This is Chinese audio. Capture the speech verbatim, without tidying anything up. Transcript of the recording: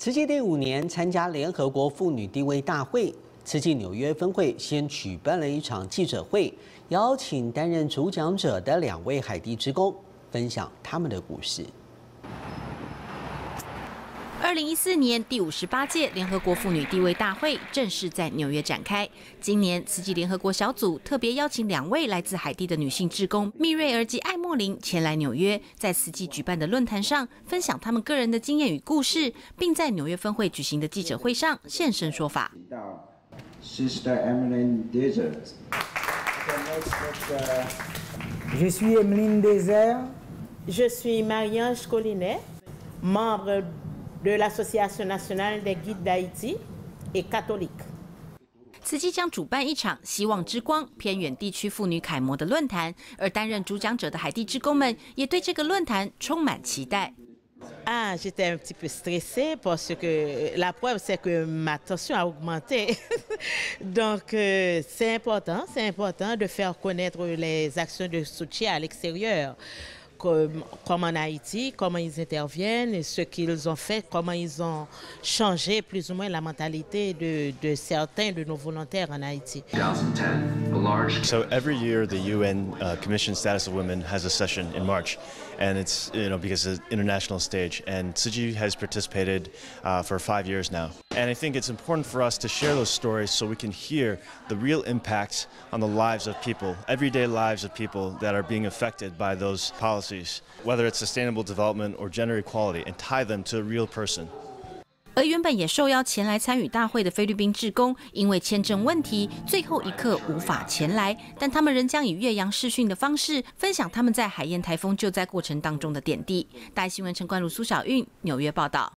慈济第五年参加联合国妇女地位大会，慈济纽约分会先举办了一场记者会，邀请担任主讲者的两位海地志工分享他们的故事。 二零一四年第五十八届联合国妇女地位大会正式在纽约展开。今年慈济联合国小组特别邀请两位来自海地的女性志工蜜瑞儿及艾莫琳前来纽约，在慈济举办的论坛上分享他们个人的经验与故事，并在纽约分会举行的记者会上现身说法。 Sister Emeline Desert. Je suis Emeline Desert. Je suis Marie-Ange Collinet, membre de l'Association nationale des guides d'Haïti et catholique. 慈济将主办一场希望之光偏远地区妇女楷模的论坛，而担任主讲者的海地志工们也对这个论坛充满期待。 Ah, j'étais un petit peu stressée parce que la preuve, c'est que ma tension a augmenté. Donc, euh, c'est important, c'est important de faire connaître les actions de soutien à l'extérieur, comme, comme en Haïti, comment ils interviennent, ce qu'ils ont fait, comment ils ont changé plus ou moins la mentalité de, de certains de nos volontaires en Haïti. So every year, the U N uh, Commission Status of Women has a session in March. And it's, you know, because it's an international stage. And Tzu Chi has participated uh, for five years now. And I think it's important for us to share those stories so we can hear the real impact on the lives of people, everyday lives of people that are being affected by those policies, whether it's sustainable development or gender equality, and tie them to a real person. 而原本也受邀前来参与大会的菲律宾志工，因为签证问题，最后一刻无法前来，但他们仍将以越洋视讯的方式分享他们在海燕台风救灾过程当中的点滴。大爱新闻陈冠如、苏小韵，纽约报道。